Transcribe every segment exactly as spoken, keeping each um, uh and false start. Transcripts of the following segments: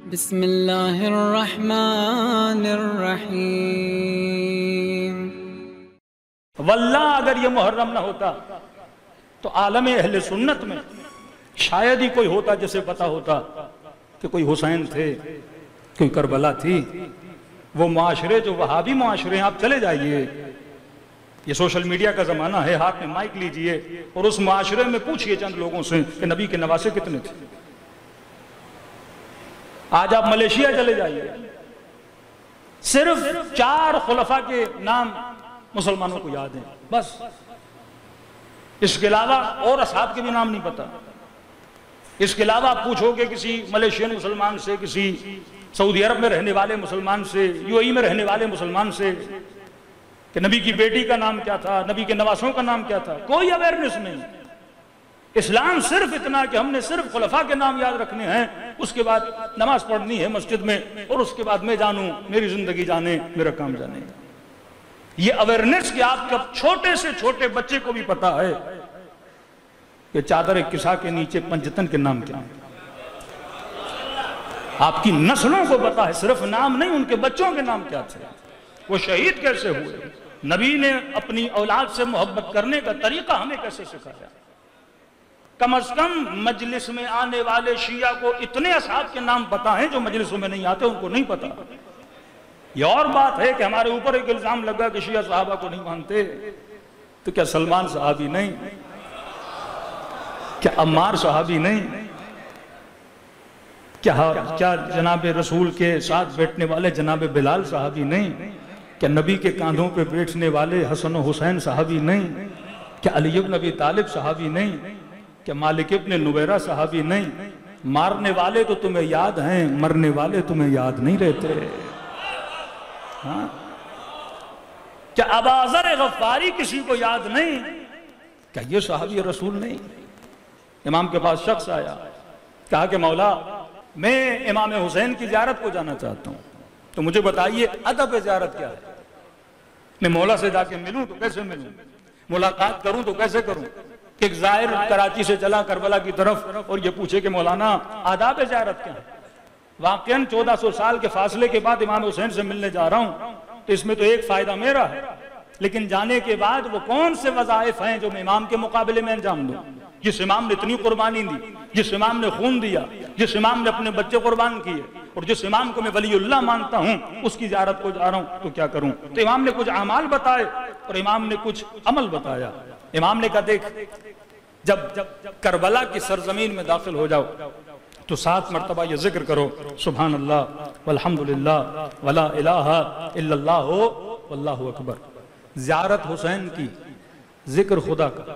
بسم اللہ الرحمن الرحیم۔ واللہ اگر یہ محرم نہ ہوتا تو عالم اہل سنت میں شاید ہی کوئی ہوتا جسے پتا ہوتا کہ کوئی حسین تھے، کوئی کربلا تھی۔ وہ معاشرے جو وہابی معاشرے ہیں، آپ چلے جائیے، یہ سوشل میڈیا کا زمانہ ہے، ہاتھ میں مائک لیجئے اور اس معاشرے میں پوچھئے چند لوگوں سے کہ نبی کے نواسے کتنے تھے۔ آج آپ ملیشیا چلے جائیے، صرف چار خلفاء کے نام مسلمانوں کو یاد ہیں، بس اس کے علاوہ اور اصحاب کے بھی نام نہیں پتا۔ اس کے علاوہ آپ پوچھو کہ کسی ملیشین مسلمان سے، کسی سعودی عرب میں رہنے والے مسلمان سے، یو اے ای میں رہنے والے مسلمان سے کہ نبی کی بیٹی کا نام کیا تھا، نبی کے نواسوں کا نام کیا تھا، کوئی اویئرنس نہیں۔ اسلام صرف اتنا کہ ہم نے صرف خلفاء کے نام یاد رکھنے ہیں، اس کے بعد نماز پڑھنی ہے مسجد میں، اور اس کے بعد میں جانوں، میری زندگی جانے، میرا کام جانے۔ یہ اویئرنس کہ آپ کا چھوٹے سے چھوٹے بچے کو بھی پتا ہے کہ چادر کسا کے نیچے پنجتن کے نام کیا ہیں۔ آپ کی نسلوں کو پتا ہے، صرف نام نہیں، ان کے بچوں کے نام کیا تھے، وہ شہید کیسے ہوئے، نبی نے اپنی اولاد سے محبت کرنے کا طریقہ ہمیں کیسے سکھایا۔ کم از کم مجلس میں آنے والے شیعہ کو اتنے اصحاب کے نام پتا ہیں جو مجلسوں میں نہیں آتے، ان کو نہیں پتا۔ یہ اور بات ہے کہ ہمارے اوپر ایک الزام لگا کہ شیعہ صحابہ کو نہیں مانتے، تو کیا سلمان صحابی نہیں؟ کیا عمار صحابی نہیں؟ کیا جناب رسول کے ساتھ بیٹھنے والے جناب بلال صحابی نہیں؟ کیا نبی کے کاندھوں پہ بیٹھنے والے حسن و حسین صحابی نہیں؟ کیا علی ابن ابی طالب صحابی نہیں؟ کیا مالک ابن نویرہ صحابی نہیں؟ مارنے والے تو تمہیں یاد ہیں، مرنے والے تمہیں یاد نہیں رہتے۔ ہاں؟ کیا ابا ذر غفاری کسی کو یاد نہیں؟ کیا یہ صحابی رسول نہیں؟ امام کے پاس شخص آیا، کہا کہ مولا میں امام حسین کی زیارت کو جانا چاہتا ہوں، تو مجھے بتائیے ادب زیارت کیا ہے؟ میں مولا سے جا کے ملوں تو کیسے ملوں؟ ملاقات کروں تو کیسے کروں؟ ایک زائر کراچی سے چلا کربلا کی طرف اور یہ پوچھے کہ مولانا آداب زیارت کیا ہے؟ واقعاً چودہ سو سال کے فاصلے کے بعد امام حسین سے ملنے جا رہا ہوں، تو اس میں تو ایک فائدہ میرا ہے، لیکن جانے کے بعد وہ کون سے وظائف ہیں جو میں امام کے مقابلے میں انجام دوں؟ جس امام نے اتنی قربانی دی، جس امام نے خون دیا، جس امام نے اپنے بچے قربان کیے، اور جس امام کو میں ولی اللہ مانتا ہوں، اس کی زیارت کو جا رہا ہوں تو کیا کروں؟ تو امام نے کچھ اعمال بتائے اور امام نے کچھ عمل بتایا۔ امام نے کہا دیکھ، جب کربلا کی سرزمین میں داخل ہو جاؤ تو سات مرتبہ یہ ذکر کرو، سبحان اللہ والحمدللہ ولا الہ الا اللہ واللہ اکبر۔ زیارت حسین کی، ذکر خدا کا۔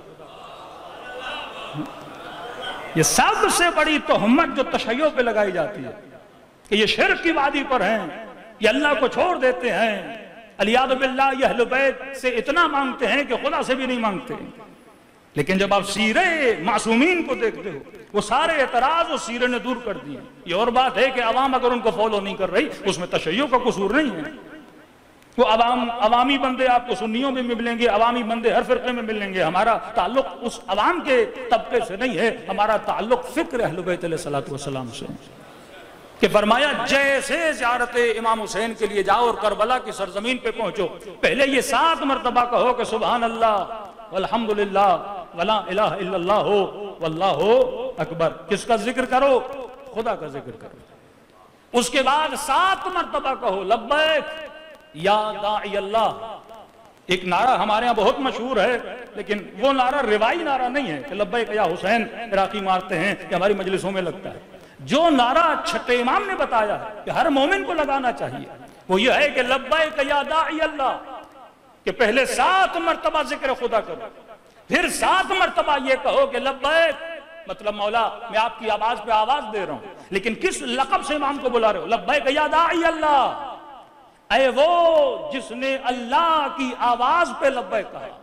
یہ سب سے بڑی تہمت جو تشیع پہ لگائی جاتی ہے کہ یہ شرک کی وادی پر ہیں، یہ اللہ کو چھوڑ دیتے ہیں، علیہ باللہ یہ اہل بیت سے اتنا مانگتے ہیں کہ خدا سے بھی نہیں مانگتے۔ لیکن جب آپ سیرے معصومین کو دیکھتے ہو، وہ سارے اعتراض و سیرے نے دور کر دیے۔ یہ اور بات ہے کہ عوام اگر ان کو فالو نہیں کر رہی، اس میں تشیع کا قصور نہیں ہے۔ وہ عوام عوامی بندے آپ کو سنیوں میں ملیں گے، عوامی بندے ہر فرقے میں ملیں گے۔ ہمارا تعلق اس عوام کے طبقے سے نہیں ہے، ہمارا تعلق فکر اہل بیت علیہ السلام سے، کہ فرمایا جیسے زیارت امام حسین کے لیے جاؤ اور کربلا کی سرزمین پہ پہنچو، پہلے یہ سات مرتبہ کہو کہ سبحان اللہ والحمدللہ ولا الہ الا اللہ واللہ اکبر۔ کس کا ذکر کرو؟ خدا کا ذکر کرو۔ اس کے بعد سات مرتبہ کہو لبیک یا داعی اللہ۔ ایک نعرہ ہمارے ہاں بہت مشہور ہے، لیکن وہ نعرہ روائی نعرہ نہیں ہے کہ لبیک یا حسین عراقی مارتے ہیں کہ ہماری مجلسوں میں لگتا ہے۔ جو نعرہ چھٹے امام نے بتایا ہے کہ ہر مومن کو لگانا چاہیے، وہ یہ ہے کہ لبیک یا داعی اللہ، کہ پہلے سات مرتبہ ذکر خدا کرو، پھر سات مرتبہ یہ کہو کہ لبیک، مطلب مولا میں آپ کی آواز پہ آواز دے رہا ہوں، لیکن کس لقب سے امام کو بلا رہے ہو؟ لبیک یا داعی اللہ، اے وہ جس نے اللہ کی آواز پہ لبیک کہا۔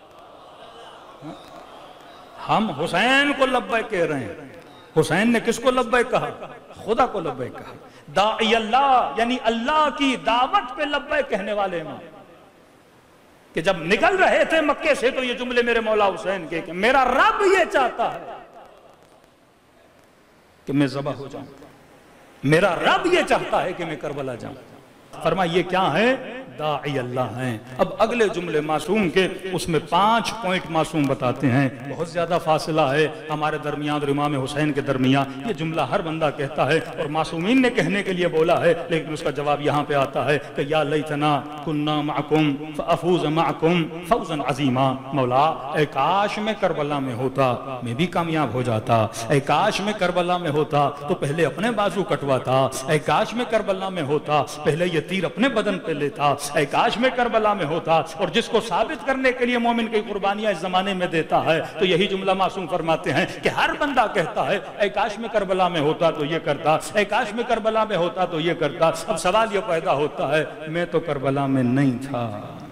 ہم حسین کو لبیک کہہ رہے ہیں، حسین نے کس کو لبیک کہا؟ خدا کو لبیک کہا۔ داعی اللہ یعنی اللہ کی دعوت پہ لبیک کہنے والے امام، کہ جب نکل رہے تھے مکے سے تو یہ جملے میرے مولا حسین کے کہ میرا رب یہ چاہتا ہے کہ میں ذبح ہو جاؤں۔ میرا رب یہ چاہتا ہے کہ میں کربلا جاؤں۔ فرمایا یہ کیا ہے؟ داعی اللہ ہیں۔ اب اگلے جملے معصوم کے، اس میں پانچ پوائنٹ معصوم بتاتے ہیں۔ بہت زیادہ فاصلہ ہے ہمارے درمیان اور امام حسین کے درمیان، یہ جملہ ہر بندہ کہتا ہے اور معصومین نے کہنے کے لیے بولا ہے، لیکن اس کا جواب یہاں پہ آتا ہے کہ یا لیتنا کننا معکم فافوز معکم فوزا عظیما۔ مولا اے کاش میں کربلا میں ہوتا، میں بھی کامیاب ہو جاتا۔ اے کاش میں کربلا میں ہوتا تو پہلے اپنے بازو کٹواتا۔ اے کاش میں کربلا میں ہوتا پہلے یہ تیر اپنے بدن پہ لیتا۔ اے کاش میں کربلا میں ہوتا، اور جس کو ثابت کرنے کے لیے مومن کی قربانیاں اس زمانے میں دیتا ہے، تو یہی جملہ معصوم فرماتے ہیں کہ ہر بندہ کہتا ہے اے کاش میں کربلا میں ہوتا تو یہ کرتا، اے کاش میں کربلا میں ہوتا تو یہ کرتا۔ اب سوال یہ پیدا ہوتا ہے میں تو کربلا میں نہیں تھا،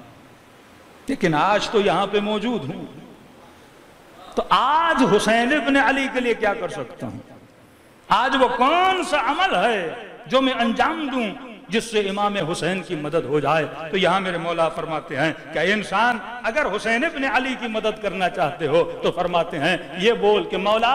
لیکن آج تو یہاں پہ موجود ہوں، تو آج حسین ابن علی کے لیے کیا کر سکتا ہوں؟ آج وہ کون سا عمل ہے جو میں انجام دوں جس سے امام حسین کی مدد ہو جائے؟ تو یہاں میرے مولا فرماتے ہیں کہ اے انسان اگر حسین ابن علی کی مدد کرنا چاہتے ہو تو فرماتے ہیں یہ بول کہ مولا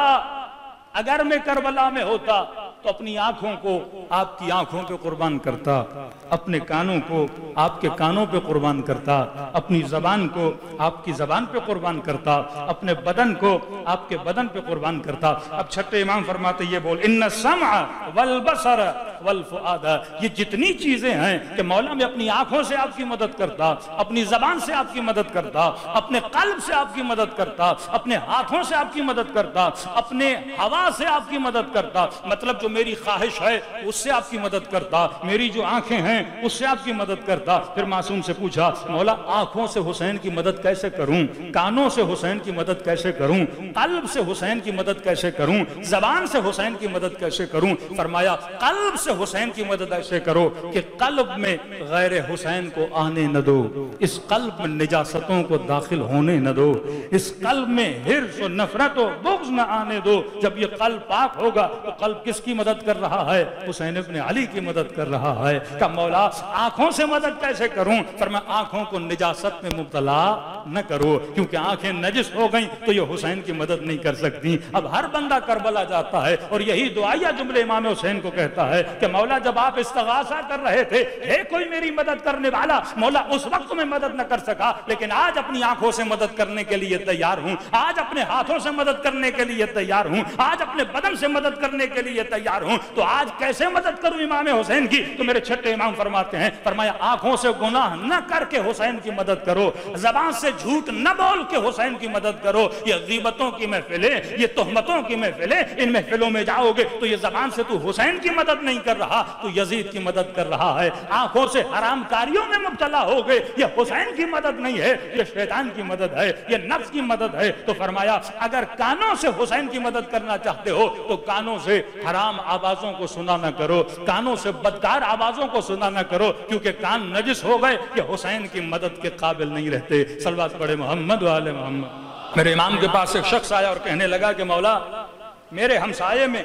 اگر میں کربلا میں ہوتا تو اپنی آنکھوں کو آپ کی آنکھوں پہ قربان کرتا، اپنے کانوں کو آپ کے کانوں پہ قربان کرتا، اپنی زبان کو آپ کی زبان پہ قربان کرتا، اپنے بدن کو آپ کے بدن پہ قربان کرتا۔ اب چھٹے امام فرماتے یہ بول ان السمع والبصر والفؤاد، یہ جتنی چیزیں ہیں کہ مولا میں اپنی آنکھوں سے آپ کی مدد کرتا، اپنی زبان سے آپ کی مدد کرتا، اپنے قلب سے آپ کی مدد کرتا، اپنے ہاتھوں سے آپ کی مدد کرتا، اپنے ہوا سے آپ کی مدد کرتا، مطلب جو میری خواہش ہے اس سے آپ کی مدد کرتا، میری جو آنکھیں ہیں اس سے آپ کی مدد کرتا۔ پھر معصوم سے پوچھا مولا آنکھوں سے حسین کی مدد کیسے کروں، کانوں سے حسین کی مدد کیسے کروں، قلب سے حسین کی مدد کیسے کروں، زبان سے حسین کی مدد کیسے کروں؟ فرمایا قلب سے حسین کی مدد ایسے کرو کہ قلب میں غیر حسین کو آنے نہ دو، اس قلب میں نجاستوں کو داخل ہونے نہ دو، اس قلب میں حرص و نفرت و بغض نہ آنے دو۔ جب یہ قلب پاک ہوگا تو قلب کس کی مدد کر رہا ہے؟ حسین ابن علی کی مدد کر رہا ہے۔ کہ مولا آنکھوں سے مدد کیسے کروں؟ فرمایا آنکھوں کو نجاست میں مبتلا نہ کرو، کیونکہ آنکھیں نجس ہو گئیں تو یہ حسین کی مدد نہیں کر سکتی۔ اب ہر بندہ کربلا جاتا ہے اور یہی دعائیہ جملے امام حسین کو کہتا ہے کہ مولا جب آپ استغاثہ کر رہے تھے ہے کوئی میری مدد کرنے والا، مولا اس وقت میں مدد نہ کر سکا، لیکن آج اپنی آنکھوں سے مدد کرنے کے لیے تیار ہوں، آج اپنے ہاتھوں سے مدد کرنے کے لیے تیار ہوں، آج اپنے بدن سے مدد کرنے کے لیے تیار ہوں۔ تو آج کیسے مدد کروں امام حسین کی؟ تو میرے چھٹے امام فرماتے ہیں، فرمایا آنکھوں سے گناہ نہ کر کے حسین کی مدد کرو، زبان سے جھوٹ نہ بول کے حسین کی مدد کرو۔ یہ غیبتوں کی محفلیں، یہ تہمتوں کی محفلیں، ان محفلوں میں جاؤ گے تو یہ زبان سے تو حسین کی مدد نہیں کر رہا، تو یزید کی مدد کر رہا ہے۔ آنکھوں سے حرام کاریوں میں مبتلا ہو گئے، یہ حسین کی مدد نہیں ہے، یہ شیطان کی مدد ہے، یہ نفس کی مدد ہے۔ تو فرمایا اگر کانوں سے حسین کی مدد کرنا چاہتے ہو تو کانوں سے حرام آوازوں کو سنا نہ کرو، کانوں سے بدکار آوازوں کو سنا نہ کرو، کیونکہ کان نجس ہو گئے یہ حسین کی مدد کے قابل نہیں رہتے۔ صلوات پڑھے محمد و آل محمد۔ میرے امام کے پاس ایک شخص آیا اور کہنے لگا کہ مولا میرے ہمسائے میں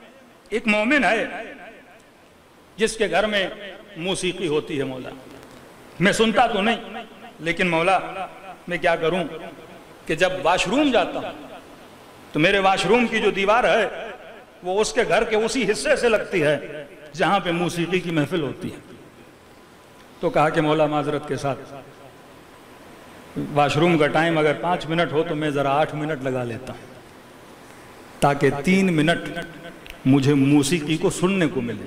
ایک مومن ہے جس کے گھر میں موسیقی ہوتی ہے، مولا میں سنتا تو نہیں لیکن مولا میں کیا کروں کہ جب واش روم جاتا ہوں تو میرے واش روم کی جو دیوار ہے وہ اس کے گھر کے اسی حصے سے لگتی ہے جہاں پہ موسیقی کی محفل ہوتی ہے۔ تو کہا کہ مولا معذرت کے ساتھ واش روم کا ٹائم اگر پانچ منٹ ہو تو میں ذرا آٹھ منٹ لگا لیتا ہوں تاکہ تین منٹ مجھے موسیقی کو سننے کو ملے۔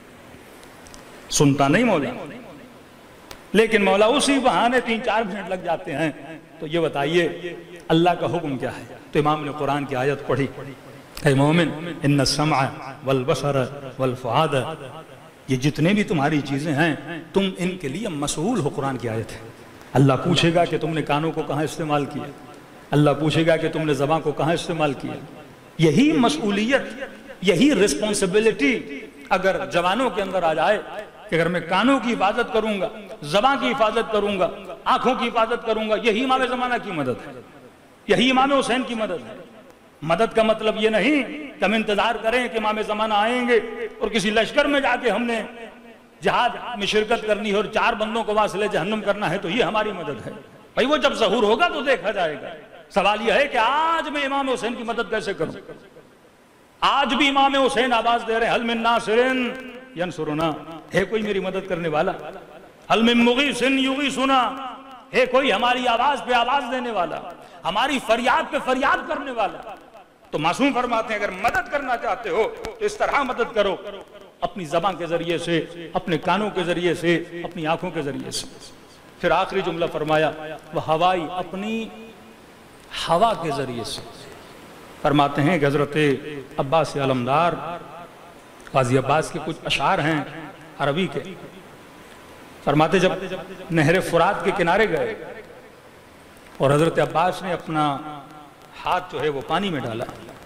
سنتا نہیں مولا، لیکن مولا اسی بہانے تین چار منٹ لگ جاتے ہیں۔ تو یہ بتائیے اللہ کا حکم کیا ہے؟ تو امام نے قرآن کی آیت پڑھی، اے مومن ان السمع والبصر والفؤاد، یہ جتنے بھی تمہاری چیزیں ہیں تم ان کے لیے مسئول ہو۔ قرآن کی آیت ہے، اللہ پوچھے گا کہ تم نے کانوں کو کہاں استعمال کیا، اللہ پوچھے گا کہ تم نے زبان کو کہاں استعمال کیا۔ یہی مسئولیت، یہی رسپانسبلٹی اگر جوانوں کے اندر آ جائے کہ اگر میں کانوں کی حفاظت کروں گا، زبان کی حفاظت کروں گا، آنکھوں کی حفاظت کروں گا، یہی امام زمانہ کی مدد ہے، یہی امام حسین کی مدد ہے۔ مدد کا مطلب یہ نہیں کہ ہم انتظار کریں کہ امام زمانہ آئیں گے اور کسی لشکر میں جا کے ہم نے جہاد میں شرکت کرنی ہے اور چار بندوں کو واصل جہنم کرنا ہے تو یہ ہماری مدد ہے۔ بھائی وہ جب ظہور ہوگا تو دیکھا جائے گا۔ سوال یہ ہے کہ آج میں امام حسین کی مدد کیسے کروں؟ آج بھی امام حسین آواز دے رہے ہیں حل من ناصرن ینصرنا، ہے کوئی میری مدد کرنے والا؟ حل من مغیثن یغیثنا، ہے کوئی ہماری آواز پہ آواز دینے والا، ہماری فریاد پہ فریاد کرنے والا؟ تو معصوم فرماتے ہیں اگر مدد کرنا چاہتے ہو تو اس طرح مدد کرو، اپنی زبان کے ذریعے سے، اپنے کانوں کے ذریعے سے، اپنی آنکھوں کے ذریعے سے۔ پھر آخری جملہ فرمایا وہ ہوائی، اپنی ہوا کے ذریعے سے۔ فرماتے ہیں کہ حضرت عباس علمدار غازی عباس کے کچھ اشعار ہیں عربی کے، فرماتے جب نہر فرات کے کنارے گئے اور حضرت عباس نے اپنا ہاتھ جو ہے وہ پانی میں ڈالا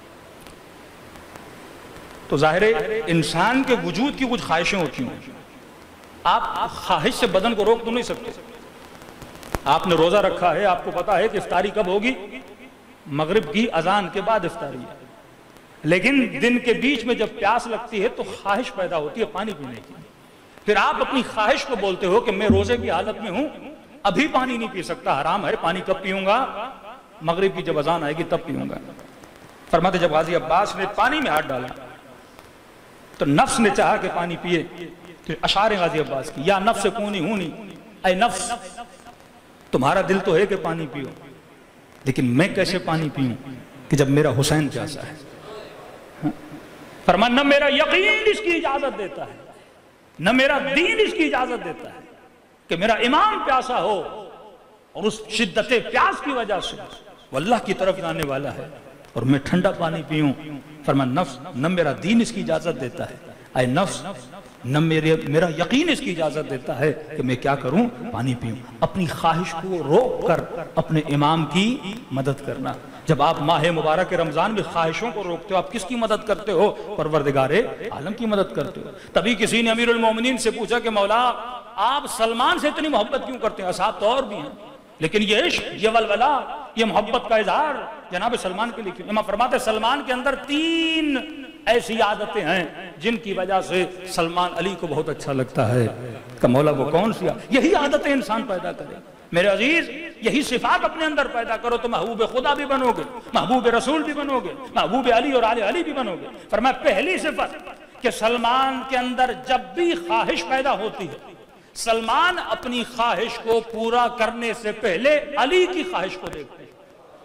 تو ظاہر ہے انسان کے وجود کی کچھ خواہشیں ہوتی ہیں، آپ خواہش سے بدن کو روک تو نہیں سکتے۔ آپ نے روزہ رکھا ہے، آپ کو پتا ہے کہ افطاری کب ہوگی، مغرب کی اذان کے بعد افطاری ہے، لیکن دن کے بیچ میں جب پیاس لگتی ہے تو خواہش پیدا ہوتی ہے پانی پینے کی، پھر آپ اپنی خواہش کو بولتے ہو کہ میں روزے کی حالت میں ہوں، ابھی پانی نہیں پی سکتا، حرام ہے، پانی کب پیوں گا؟ مغرب کی جب اذان آئے گی تب پیوں گا۔ فرماتے جب غازی عباس نے پانی میں ہاتھ ڈالا تو نفس نے چاہا کہ پانی پیے، تو اشعار غازی عباس کی، یا نفس کونی ہونی، اے نفس تمہارا دل تو ہے کہ پانی پیو، لیکن میں کیسے پانی پیوں کہ جب میرا حسین پیاسا ہے؟ فرمان نہ میرا یقین اس کی اجازت دیتا ہے، نہ میرا دین اس کی اجازت دیتا ہے کہ میرا امام پیاسا ہو اور اس شدت پیاس کی وجہ سے وہ اللہ کی طرف جانے والا ہے اور میں ٹھنڈا پانی پیوں۔ فرمان نفس نہ میرا دین اس کی اجازت دیتا ہے، اے نفس نہ میرے میرا یقین اس کی اجازت دیتا ہے کہ میں کیا کروں، پانی پیوں۔ اپنی خواہش کو روک کر اپنے امام کی مدد کرنا۔ جب آپ ماہ مبارک رمضان میں خواہشوں کو روکتے ہو، آپ کس کی مدد کرتے ہو؟ پروردگار عالم کی مدد کرتے ہو۔ تبھی کسی نے امیر المومنین سے پوچھا کہ مولا آپ سلمان سے اتنی محبت کیوں کرتے ہیں؟ اصحاب تو اور بھی ہیں، لیکن یہ عشق، یہ ولولہ، یہ محبت کا اظہار جناب سلمان کے لیے کیوں؟ امام فرماتے ہیں سلمان کے اندر تین ایسی عادتیں ہیں جن کی وجہ سے سلمان علی کو بہت اچھا لگتا ہے۔ کہ مولا وہ کون سی؟ یہی عادتیں انسان پیدا کرے میرے عزیز، یہی صفات اپنے اندر پیدا کرو تو محبوب خدا بھی بنو گے، محبوب رسول بھی بنو گے، محبوب علی اور آل علی بھی بنو گے۔ فرمایا پہلی صفت کہ سلمان کے اندر جب بھی خواہش پیدا ہوتی ہے، سلمان اپنی خواہش کو پورا کرنے سے پہلے علی کی خواہش کو دیکھتے ہیں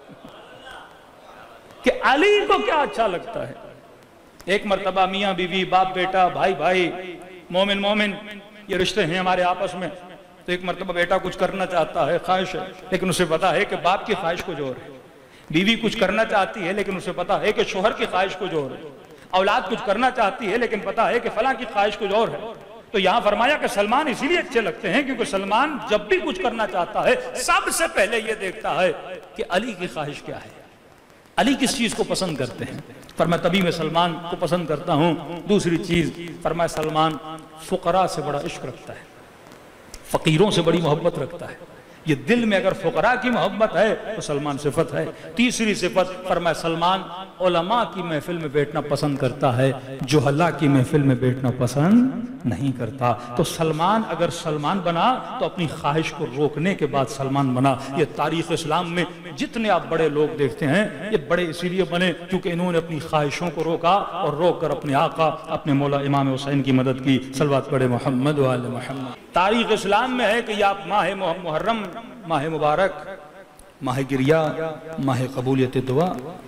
کہ علی کو کیا اچھا لگتا ہے۔ ایک مرتبہ میاں بیوی، باپ بیٹا، بھائی بھائی، مومن مومن، یہ رشتے ہیں ہمارے آپس میں، تو ایک مرتبہ بیٹا کچھ کرنا چاہتا ہے، خواہش ہے، لیکن اسے پتا ہے کہ باپ کی خواہش کو جوڑ ہے۔ بیوی کچھ کرنا چاہتی ہے لیکن اسے پتا ہے کہ شوہر کی خواہش کو جوڑ ہے۔ اولاد کچھ کرنا چاہتی ہے لیکن پتا ہے کہ فلاں کی خواہش کو جوڑ ہے۔ تو یہاں فرمایا کہ سلمان اسی لیے اچھے لگتے ہیں کیونکہ سلمان جب بھی کچھ کرنا چاہتا ہے سب سے پہلے یہ دیکھتا ہے کہ علی کی خواہش کیا ہے، علی کس چیز کو پسند کرتے ہیں۔ فرمایا تبھی میں سلمان کو پسند کرتا ہوں۔ دوسری چیز فرمایا سلمان فقراء سے بڑا عشق رکھتا ہے، فقیروں سے بڑی محبت رکھتا ہے۔ یہ دل میں اگر فقراء کی محبت ہے تو سلمان صفت ہے۔ تیسری صفت فرمایا سلمان علماء کی محفل میں بیٹھنا پسند کرتا ہے، جہلاء کی محفل میں بیٹھنا پسند نہیں کرتا۔ تو سلمان اگر سلمان بنا تو اپنی خواہش کو روکنے کے بعد سلمان بنا۔ یہ تاریخ اسلام میں جتنے آپ بڑے لوگ دیکھتے ہیں یہ بڑے اسی لیے بنے کیونکہ انہوں نے اپنی خواہشوں کو روکا اور روک کر اپنے آقا اپنے مولا امام حسین کی مدد کی۔ صلوات پڑھے محمد و آل محمد۔ تاریخ اسلام میں ہے کہ یہ آپ ماہ محرم، ماہ مبارک، ماہ گریہ، ماہ قبولیت دعا،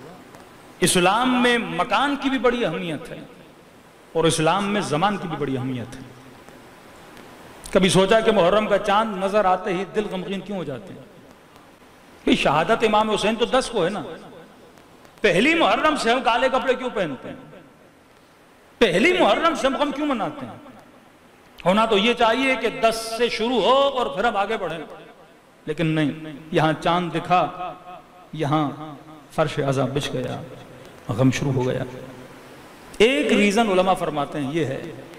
اسلام میں مکان کی بھی بڑی اہمیت ہے اور اسلام میں زمان کی بھی بڑی اہمیت ہے۔ کبھی سوچا کہ محرم کا چاند نظر آتے ہی دل غمگین کیوں ہو جاتے ہیں؟ کہ شہادت امام حسین تو دس کو ہے نا، پہلی محرم سے ہم کالے کپڑے کیوں پہنتے ہیں؟ پہلی محرم سے ہم غم کیوں مناتے ہیں؟ ہونا تو یہ چاہیے کہ دس سے شروع ہو اور پھر ہم آگے بڑھیں، لیکن نہیں، یہاں چاند دکھا، یہاں فرش عزا بچھ گیا، غم شروع ہو گیا۔ ایک ریزن علماء فرماتے ہیں یہ ہے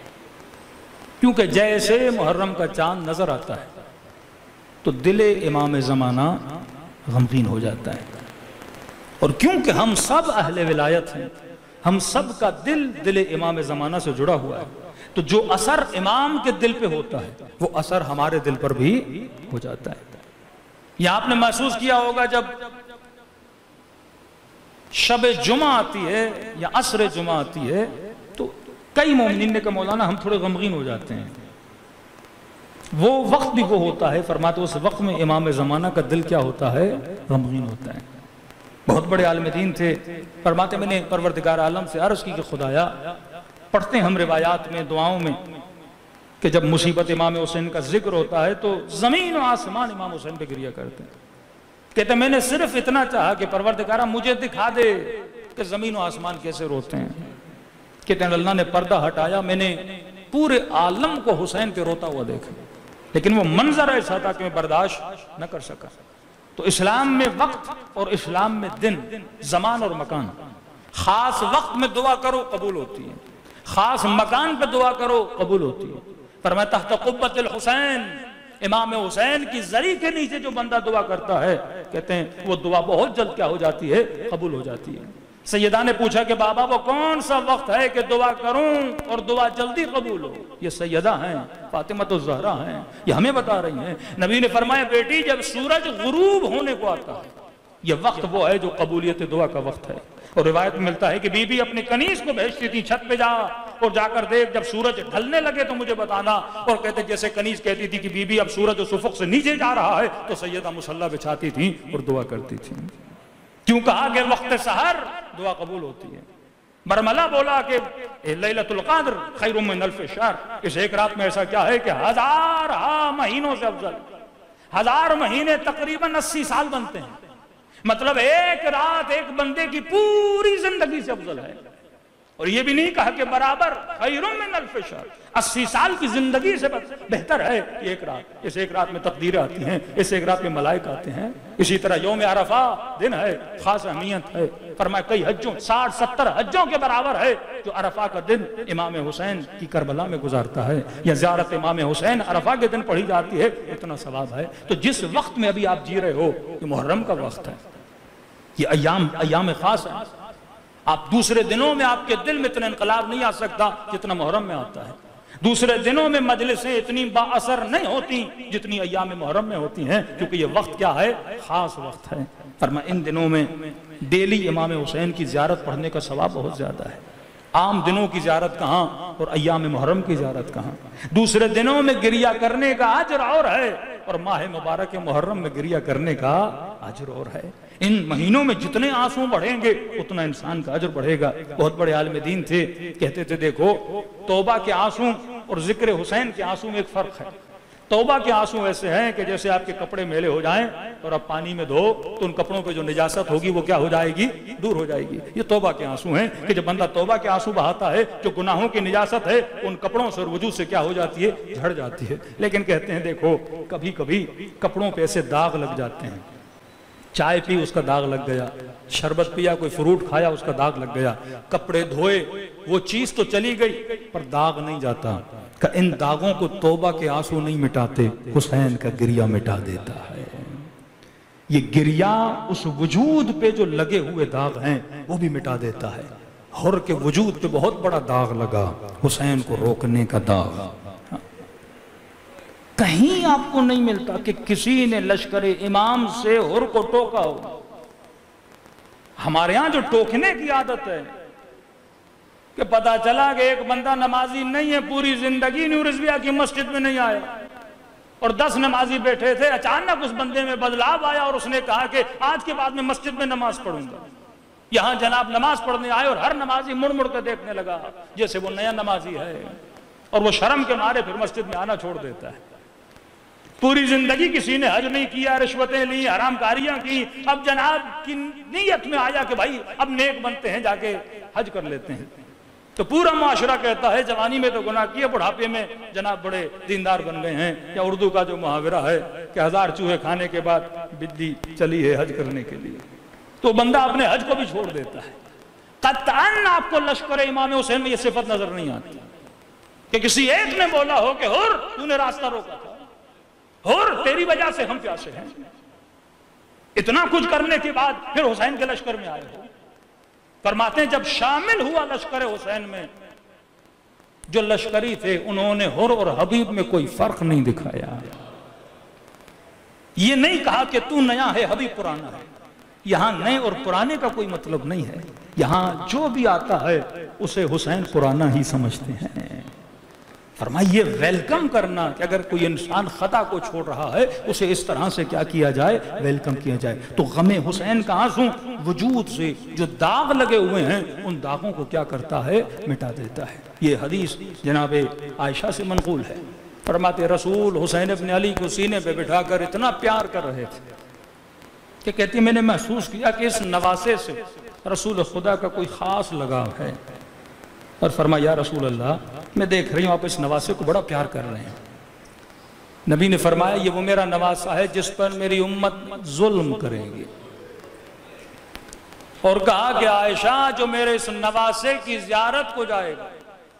کیونکہ جیسے محرم کا چاند نظر آتا ہے تو دل امام زمانہ غمگین ہو جاتا ہے، اور کیونکہ ہم سب اہل ولایت ہیں، ہم سب کا دل دل امام زمانہ سے جڑا ہوا ہے، تو جو اثر امام کے دل پہ ہوتا ہے وہ اثر ہمارے دل پر بھی ہو جاتا ہے۔ یہ آپ نے محسوس کیا ہوگا جب شب جمعہ آتی ہے یا عصر جمعہ آتی ہے تو کئی مومنین نے کہا مولانا ہم تھوڑے غمگین ہو جاتے ہیں. وہ وقت بھی وہ ہوتا ہے، فرماتے اس وقت میں امام زمانہ کا دل کیا ہوتا ہے؟ غمگین ہوتا ہے. بہت بڑے عالم دین تھے، فرماتے میں نے پروردگار عالم سے عرض کی کہ خدایا، پڑھتے ہیں ہم روایات میں دعاؤں میں کہ جب مصیبت امام حسین کا ذکر ہوتا ہے تو زمین و آسمان امام حسین پہ گریا کرتے ہیں. کہتے ہیں میں نے صرف اتنا چاہا کہ پروردگارہ مجھے دکھا دے کہ زمین و آسمان کیسے روتے ہیں. کہتے ہیں اللہ نے پردہ ہٹایا، میں نے پورے عالم کو حسین پہ روتا ہوا دیکھا، لیکن وہ منظر ایسا تھا کہ میں برداشت نہ کر سکا. تو اسلام میں وقت اور اسلام میں دن، زمان اور مکان. خاص وقت میں دعا کرو قبول ہوتی ہے، خاص مکان پہ دعا کرو قبول ہوتی ہے. فرمایا تحت قبۃ الحسین، امام حسین کی زری کے نیچے جو بندہ دعا کرتا ہے کہتے ہیں وہ دعا بہت جلد کیا ہو جاتی ہے؟ قبول ہو جاتی ہے. سیدہ نے پوچھا کہ بابا وہ کون سا وقت ہے کہ دعا کروں اور دعا جلدی قبول ہو؟ یہ سیدہ ہیں، فاطمہ الزہرا ہیں، یہ ہمیں بتا رہی ہیں. نبی نے فرمایا بیٹی جب سورج غروب ہونے کو آتا ہے یہ وقت وہ ہے جو قبولیت دعا کا وقت ہے. اور روایت میں ملتا ہے کہ بی بی اپنے کنیز کو بھیجتی تھی چھت پہ جا اور جا کر دیکھ جب سورج ڈھلنے لگے تو مجھے بتانا. اور کہتے جیسے کنیز کہتی تھی کہ بی بی اب سورج افق سے نیچے جا رہا ہے تو سیدہ مصلی بچھاتی تھی اور دعا کرتی تھی. کیوں کہا کہ وقت سحر دعا قبول ہوتی ہے. برملہ بولا کہ لیلۃ القدر خیر من الف شہر، اس ایک رات میں ایسا کیا ہے کہ ہزار ہاں مہینوں سے افضل. ہزار مہینے تقریباً اسی سال بنتے ہیں. مطلب ایک رات ایک بندے کی پوری زندگی سے افضل ہے. اور یہ بھی نہیں کہا کہ برابر خیر من الف شہر، اسی سال کی زندگی سے بہتر ہے ایک رات. اس ایک رات میں تقدیریں آتی ہیں، اس ایک رات میں ملائکہ آتے ہیں. اسی طرح یوم عرفہ دن ہے، خاص اہمیت ہے. فرمایا کئی حجوں ساٹھ ستر حجوں کے برابر ہے جو عرفہ کا دن امام حسین کی کربلا میں گزارتا ہے یا زیارت امام حسین عرفہ کے دن پڑھی جاتی ہے، اتنا ثواب ہے. تو جس وقت میں ابھی آپ جی رہے ہو یہ محرم کا وقت ہے، یہ ایام ایام خاص ہیں. آپ دوسرے دنوں میں آپ کے دل میں اتنا انقلاب نہیں آ سکتا جتنا محرم میں آتا ہے. دوسرے دنوں میں مجلسیں اتنی با اثر نہیں ہوتی جتنی ایام محرم میں ہوتی ہیں، کیونکہ یہ وقت کیا ہے؟ خاص وقت ہے. فرمایا ان دنوں میں ڈیلی امام حسین کی زیارت پڑھنے کا ثواب بہت زیادہ ہے. عام دنوں کی زیارت کہاں اور ایام محرم کی زیارت کہاں. دوسرے دنوں میں گریہ کرنے کا اجر اور ہے اور ماہ مبارک محرم میں گریہ کرنے کا اجر اور ہے. ان مہینوں میں جتنے آنسو بڑھیں گے اتنا انسان کا اجر بڑھے گا. بہت بڑے عالم دین تھے، کہتے تھے دیکھو توبہ کے آنسو اور ذکر حسین کے آنسو میں ایک فرق ہے. توبہ کے آنسو ایسے ہیں کہ جیسے آپ کے کپڑے میلے ہو جائیں اور آپ پانی میں دھو تو ان کپڑوں پہ جو نجاست ہوگی وہ کیا ہو جائے گی؟ دور ہو جائے گی. یہ توبہ کے آنسو ہیں کہ جب بندہ توبہ کے آنسو بہاتا ہے جو گناہوں کی نجاست ہے ان کپڑوں سے اور وجود سے کیا ہو جاتی ہے؟ جھڑ جاتی ہے. لیکن کہتے ہیں دیکھو کبھی کبھی کپڑوں پہ ایسے داغ لگ جاتے ہیں. چائے پی اس کا داغ لگ گیا، شربت پیا کوئی فروٹ کھایا اس کا داغ لگ گیا، کپڑے دھوئے وہ چیز تو چلی گئی پر داغ نہیں جاتا. کہ ان داغوں کو توبہ کے آنسو نہیں مٹاتے، حسین کا گریہ مٹا دیتا ہے. یہ گریہ اس وجود پہ جو لگے ہوئے داغ ہیں وہ بھی مٹا دیتا ہے. حر کے وجود پہ بہت بڑا داغ لگا، حسین کو روکنے کا داغ. کہیں آپ کو نہیں ملتا کہ کسی نے لشکر امام سے حر کو ٹوکا ہو. ہمارے ہاں جو ٹوکنے کی عادت ہے کہ پتا چلا کہ ایک بندہ نمازی نہیں ہے، پوری زندگی نیو رضویہ کی مسجد میں نہیں آیا اور دس نمازی بیٹھے تھے، اچانک اس بندے میں بدلاؤ آیا اور اس نے کہا کہ آج کے بعد میں مسجد میں نماز پڑھوں گا. یہاں جناب نماز پڑھنے آئے اور ہر نمازی مڑ مڑ کے دیکھنے لگا جیسے وہ نیا نمازی ہے اور وہ شرم کے مارے پھر مسجد میں آنا چھوڑ دیتا ہے. پوری زندگی کسی نے حج نہیں کیا، رشوتیں لی، حرام کاریاں کی، اب جناب کی نیت میں آیا کہ بھائی اب نیک بنتے ہیں جا کے حج کر لیتے ہیں. تو پورا معاشرہ کہتا ہے جوانی میں تو گناہ کیا، بڑھاپے میں جناب بڑے دیندار بن گئے ہیں. یا اردو کا جو محاورہ ہے کہ ہزار چوہے کھانے کے بعد بلی چلی ہے حج کرنے کے لیے، تو بندہ اپنے حج کو بھی چھوڑ دیتا ہے. قطعاً آپ کو لشکر امام حسین میں یہ صفت نظر نہیں آتی کہ کسی ایک نے بولا ہو کہ حر تو نے راستہ روکا تھا، حر تیری وجہ سے ہم پیاسے ہیں. اتنا کچھ کرنے کے بعد پھر حسین کے لشکر میں آئے ہو. فرماتے ہیں جب شامل ہوا لشکر حسین میں جو لشکری تھے انہوں نے حر اور حبیب میں کوئی فرق نہیں دکھایا. یہ نہیں کہا کہ تو نیا ہے حبیب پرانا ہے، یہاں نئے اور پرانے کا کوئی مطلب نہیں ہے، یہاں جو بھی آتا ہے اسے حسین پرانا ہی سمجھتے ہیں۔ فرمایا یہ ویلکم کرنا کہ اگر کوئی انسان خطا کو چھوڑ رہا ہے اسے اس طرح سے کیا کیا جائے، ویلکم کیا جائے۔ تو غم حسین کا آنسو وجود سے جو داغ لگے ہوئے ہیں ان داغوں کو کیا کرتا ہے، مٹا دیتا ہے۔ یہ حدیث جناب عائشہ سے منقول ہے، فرماتے رسول حسین ابن علی کو سینے پہ بٹھا کر اتنا پیار کر رہے تھے کہ کہتی میں نے محسوس کیا کہ اس نواسے سے رسول خدا کا کوئی خاص لگاؤ ہے، اور فرمایا یا رسول اللہ میں دیکھ رہی ہوں آپ اس نواسے کو بڑا پیار کر رہے ہیں۔ نبی نے فرمایا یہ وہ میرا نواسہ ہے جس پر میری امت ظلم کرے گی، اور کہا کہ عائشہ جو میرے اس نواسے کی زیارت کو جائے گا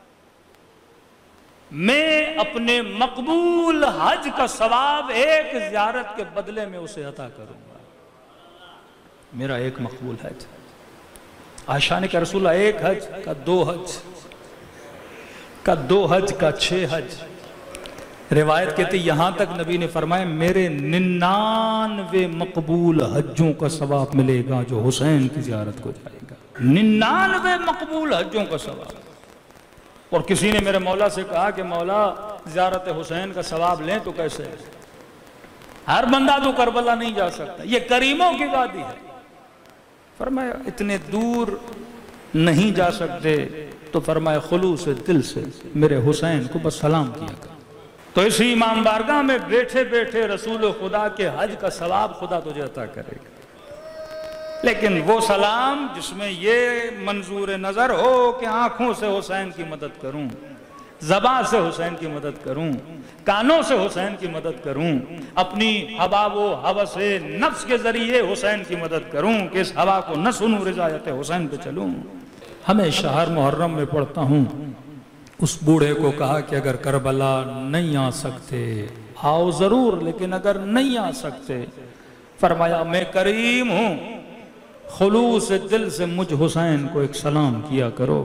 میں اپنے مقبول حج کا ثواب ایک زیارت کے بدلے میں اسے عطا کروں گا۔ میرا ایک مقبول حج، عائشہ نے کہا رسول اللہ ایک حج کا دو حج کا دو حج کا چھ حج، روایت کہتے یہاں تک نبی نے فرمایا میرے ننانوے مقبول حجوں کا ثواب ملے گا جو حسین کی زیارت کو جائے گا، ننانوے مقبول حجوں کا ثواب۔ اور کسی نے میرے مولا سے کہا کہ مولا زیارت حسین کا ثواب لیں تو کیسے؟ ہر بندہ تو کربلا نہیں جا سکتا، یہ کریموں کی وادی ہے۔ فرمایا اتنے دور نہیں جا سکتے تو فرمایا خلوص دل سے میرے حسین کو بس سلام کیا کر۔ تو اسی امام بارگاہ میں بیٹھے بیٹھے رسول خدا کے حج کا ثواب خدا تجھے عطا کرے گا، لیکن وہ سلام جس میں یہ منظور نظر ہو کہ آنکھوں سے حسین کی مدد کروں، زبان سے حسین کی مدد کروں، کانوں سے حسین کی مدد کروں، اپنی ہوا و ہوس نفس کے ذریعے حسین کی مدد کروں کہ اس ہوا کو نہ سنوں رضایت حسین پہ چلوں۔ ہمیشہ ہر محرم میں پڑھتا ہوں اس بوڑھے کو کہا کہ اگر کربلا نہیں آ سکتے آؤ ضرور، لیکن اگر نہیں آ سکتے فرمایا میں کریم ہوں، خلوص دل سے مجھ حسین کو ایک سلام کیا کرو،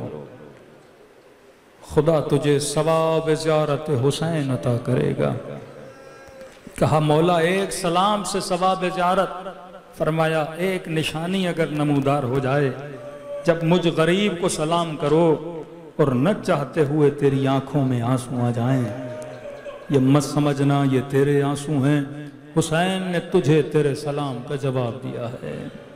خدا تجھے ثواب زیارت حسین عطا کرے گا۔ کہا مولا ایک سلام سے ثواب زیارت؟ فرمایا ایک نشانی اگر نمودار ہو جائے، جب مجھ غریب کو سلام کرو اور نہ چاہتے ہوئے تیری آنکھوں میں آنسو آ جائیں، یہ مت سمجھنا یہ تیرے آنسو ہیں، حسین نے تجھے تیرے سلام کا جواب دیا ہے۔